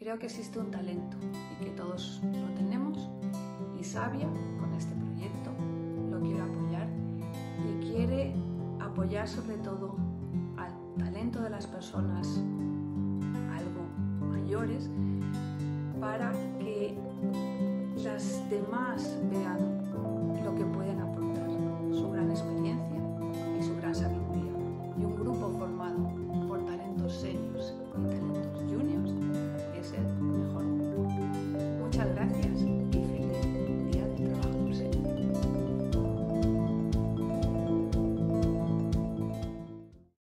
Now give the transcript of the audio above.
Creo que existe un talento y que todos lo tenemos, y Sabia con este proyecto lo quiere apoyar y quiere apoyar sobre todo al talento de las personas algo mayores para que las demás vean